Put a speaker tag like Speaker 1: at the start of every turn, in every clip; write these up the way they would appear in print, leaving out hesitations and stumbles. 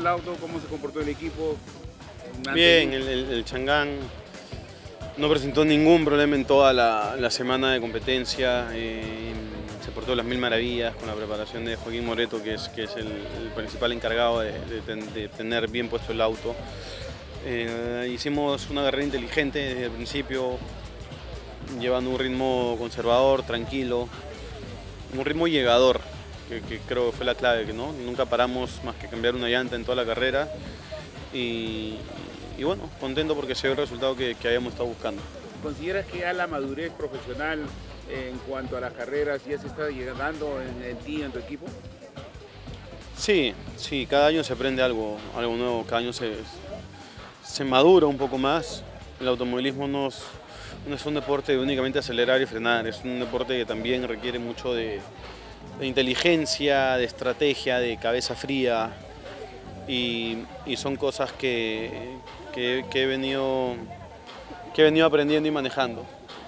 Speaker 1: el auto? ¿Cómo se comportó el equipo?
Speaker 2: Bien, el Changán no presentó ningún problema en toda la semana de competencia. Se portó las mil maravillas con la preparación de Joaquín Moreto, que es el principal encargado de tener bien puesto el auto. Hicimos una carrera inteligente desde el principio, llevando un ritmo conservador, tranquilo, un ritmo llegador, que creo que fue la clave, ¿no? Nunca paramos más que cambiar una llanta en toda la carrera y bueno, contento porque se dio el resultado que habíamos estado buscando.
Speaker 1: ¿Consideras que ya la madurez profesional en cuanto a las carreras ya se está llegando en ti, en tu equipo?
Speaker 2: Sí, cada año se aprende algo nuevo, cada año se madura un poco más. El automovilismo no es un deporte de únicamente acelerar y frenar, es un deporte que también requiere mucho de inteligencia, de estrategia, de cabeza fría y son cosas que he venido aprendiendo y manejando.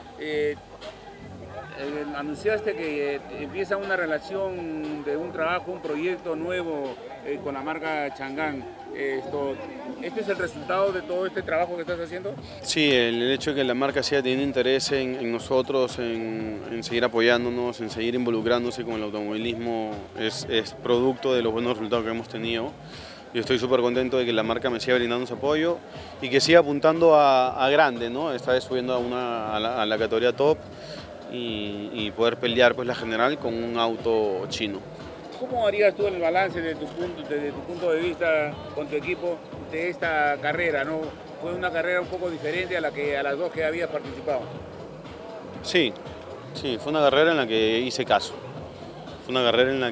Speaker 1: Anunciaste que empieza una relación de un trabajo, un proyecto nuevo con la marca Changán. ¿Este es el resultado de todo este trabajo que estás haciendo?
Speaker 2: Sí, el hecho de que la marca siga teniendo interés en nosotros, en seguir apoyándonos, en seguir involucrándose con el automovilismo, es producto de los buenos resultados que hemos tenido. Yo estoy súper contento de que la marca me siga brindando su apoyo y que siga apuntando a grande, ¿no? Esta vez subiendo a la categoría top y poder pelear pues, la general con un auto chino.
Speaker 1: ¿Cómo harías tú el balance desde tu punto de vista con tu equipo de esta carrera, ¿no? Fue una carrera un poco diferente a las dos que habías participado.
Speaker 2: Sí, fue una carrera en la que hice caso. Fue una carrera en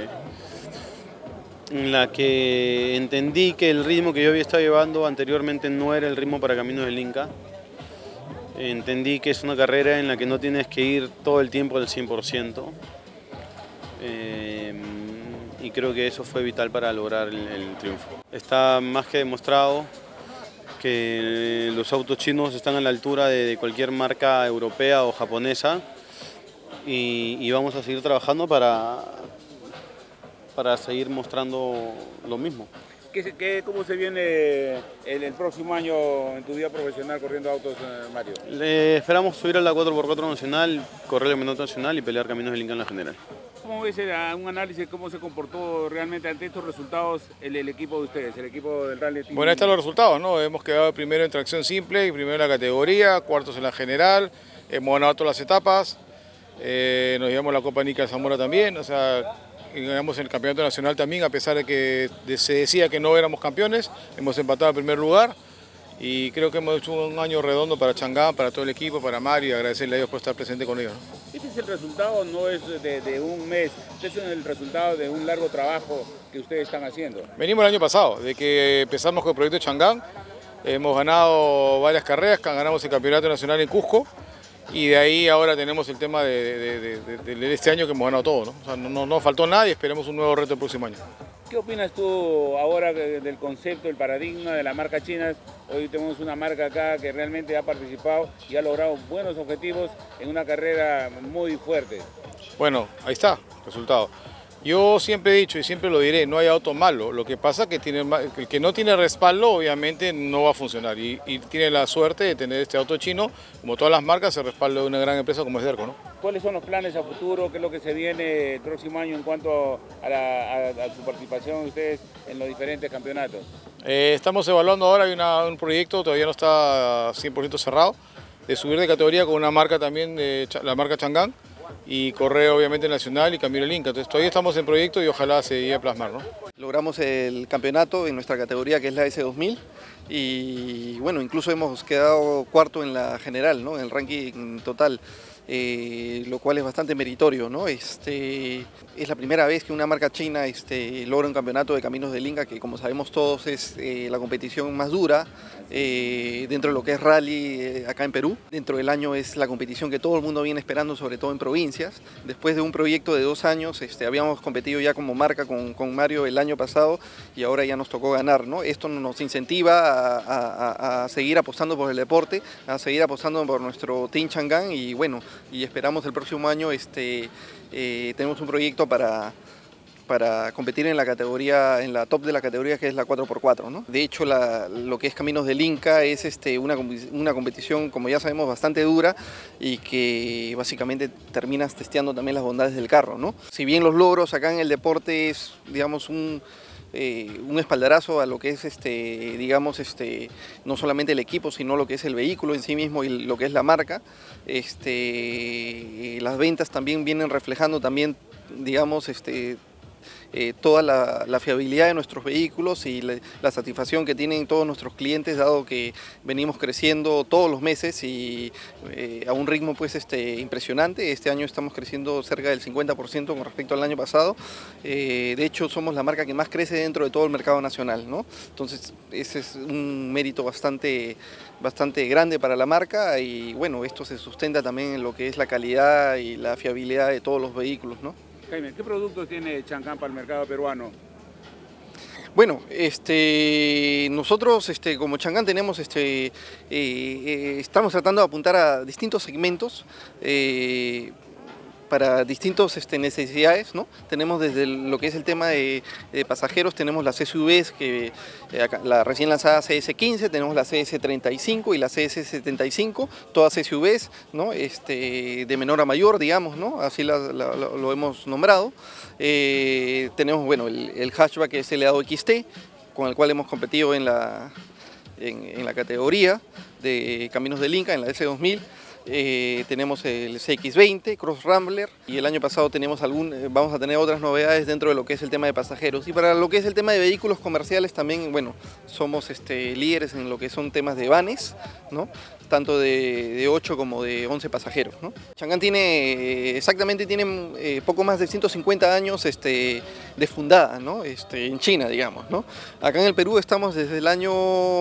Speaker 2: la que entendí que el ritmo que yo había estado llevando anteriormente no era el ritmo para Caminos del Inca. Entendí que es una carrera en la que no tienes que ir todo el tiempo al 100%. Y creo que eso fue vital para lograr el triunfo. Está más que demostrado que los autos chinos están a la altura de cualquier marca europea o japonesa y vamos a seguir trabajando para seguir mostrando lo mismo.
Speaker 1: ¿Cómo se viene el próximo año en tu vida profesional corriendo autos, Mario?
Speaker 2: Esperamos subir a la 4x4 nacional, correr el campeonato nacional y pelear Caminos del Inca en la general.
Speaker 1: ¿Cómo ves un análisis de cómo se comportó realmente ante estos resultados el equipo de ustedes, el equipo del Rally Team?
Speaker 3: Bueno, ahí están los resultados, ¿no? Hemos quedado primero en tracción simple y primero en la categoría, cuartos en la general, hemos ganado todas las etapas, nos llevamos la Copa Nica Zamora también, o sea, ganamos el campeonato nacional también, a pesar de que se decía que no éramos campeones, hemos empatado en primer lugar y creo que hemos hecho un año redondo para Changán, para todo el equipo, para Mario y agradecerle a ellos por estar presente con ellos, ¿no?
Speaker 1: Este es el resultado, no es de un mes, este es el resultado de un largo trabajo que ustedes están haciendo.
Speaker 3: Venimos el año pasado, de que empezamos con el proyecto Changán, hemos ganado varias carreras, ganamos el campeonato nacional en Cusco y de ahí ahora tenemos el tema de este año que hemos ganado todo, ¿no? O sea, no faltó nada y esperemos un nuevo reto el próximo año.
Speaker 1: ¿Qué opinas tú ahora del concepto, el paradigma de la marca china? Hoy tenemos una marca acá que realmente ha participado y ha logrado buenos objetivos en una carrera muy fuerte.
Speaker 3: Bueno, ahí está el resultado. Yo siempre he dicho y siempre lo diré, no hay auto malo. Lo que pasa es que el que no tiene respaldo obviamente no va a funcionar y tiene la suerte de tener este auto chino, como todas las marcas, el respaldo de una gran empresa como es Derco, ¿no?
Speaker 1: ¿Cuáles son los planes a futuro? ¿Qué es lo que se viene el próximo año en cuanto a su participación de ustedes en los diferentes campeonatos?
Speaker 3: Estamos evaluando ahora, hay un proyecto, todavía no está 100% cerrado, de subir de categoría con una marca también, la marca Changán, y correr obviamente nacional y Camino del Inca. Entonces todavía estamos en proyecto y ojalá se llegue a plasmar, ¿no?
Speaker 4: Logramos el campeonato en nuestra categoría que es la S2000 y bueno, incluso hemos quedado cuarto en la general, ¿no? En el ranking total. Lo cual es bastante meritorio, ¿no? Es la primera vez que una marca china logra un campeonato de Caminos del Inca, que como sabemos todos es la competición más dura dentro de lo que es rally acá en Perú. Dentro del año es la competición que todo el mundo viene esperando, sobre todo en provincias. Después de un proyecto de 2 años, habíamos competido ya como marca con Mario el año pasado y ahora ya nos tocó ganar, ¿no? Esto nos incentiva a seguir apostando por el deporte, a seguir apostando por nuestro Team Changán y bueno, y esperamos el próximo año tenemos un proyecto para para competir en la categoría, en la top de la categoría, que es la 4x4, ¿no? De hecho, lo que es Caminos del Inca es una competición, como ya sabemos, bastante dura y que básicamente terminas testeando también las bondades del carro, ¿no? Si bien los logros acá en el deporte es, digamos, un espaldarazo a lo que es, digamos, no solamente el equipo, sino lo que es el vehículo en sí mismo y lo que es la marca. Las ventas también vienen reflejando también, digamos, toda la fiabilidad de nuestros vehículos y la satisfacción que tienen todos nuestros clientes, dado que venimos creciendo todos los meses y a un ritmo pues impresionante. Este año estamos creciendo cerca del 50% con respecto al año pasado. De hecho, somos la marca que más crece dentro de todo el mercado nacional, ¿no? Entonces, ese es un mérito bastante grande para la marca y bueno, esto se sustenta también en lo que es la calidad y la fiabilidad de todos los vehículos, ¿no?
Speaker 1: Jaime, ¿qué productos tiene Chang'an para el mercado peruano?
Speaker 4: Bueno, nosotros como Chang'an tenemos, estamos tratando de apuntar a distintos segmentos para distintas necesidades, ¿no? Tenemos desde lo que es el tema de pasajeros, tenemos las SUVs, la recién lanzada CS15, tenemos la CS35 y la CS75, todas SUVs, ¿no? De menor a mayor, digamos, ¿no? Así lo hemos nombrado. Tenemos, bueno, el hatchback que es el Elevado XT, con el cual hemos competido en la categoría de Caminos del Inca, en la S2000. Tenemos el CX-20, Cross Rambler, y el año pasado vamos a tener otras novedades dentro de lo que es el tema de pasajeros. Y para lo que es el tema de vehículos comerciales también, bueno, somos líderes en lo que son temas de vanes, ¿no? Tanto de 8 como de 11 pasajeros, ¿no? Chang'an tiene poco más de 150 años de fundada, ¿no? En China, digamos, ¿no? Acá en el Perú estamos desde el año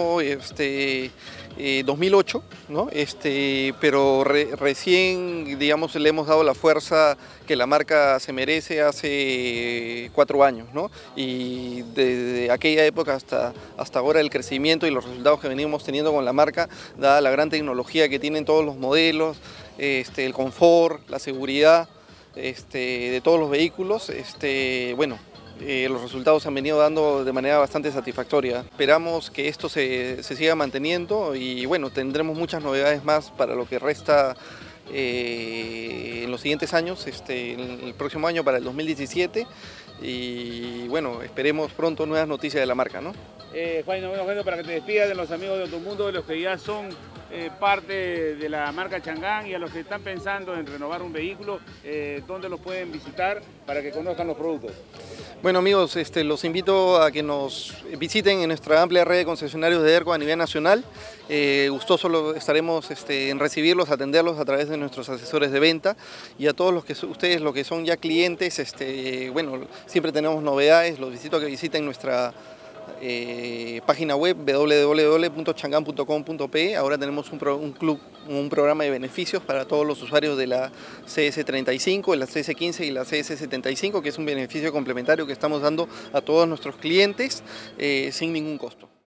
Speaker 4: 2008, ¿no? Pero recién, digamos, le hemos dado la fuerza que la marca se merece hace 4 años, ¿no? Y desde aquella época hasta ahora el crecimiento y los resultados que venimos teniendo con la marca, dada la gran tecnología que tienen todos los modelos, el confort, la seguridad de todos los vehículos, bueno, los resultados se han venido dando de manera bastante satisfactoria. Esperamos que esto se siga manteniendo y bueno, tendremos muchas novedades más para lo que resta en los siguientes años, el próximo año para el 2017 y bueno, esperemos pronto nuevas noticias de la marca, ¿no?
Speaker 1: Juan, bueno, para que te despidas de los amigos de Automundo, de los que ya son parte de la marca Chang'an y a los que están pensando en renovar un vehículo, ¿dónde los pueden visitar para que conozcan los productos?
Speaker 4: Bueno amigos, los invito a que nos visiten en nuestra amplia red de concesionarios de ERCO a nivel nacional. Gustosos estaremos en recibirlos, atenderlos a través de nuestros asesores de venta y a todos ustedes los que son ya clientes, bueno, siempre tenemos novedades, los invito a que visiten nuestra página web www.chang'an.com.pe. Ahora tenemos un programa de beneficios para todos los usuarios de la CS35, la CS15 y la CS75, que es un beneficio complementario que estamos dando a todos nuestros clientes sin ningún costo.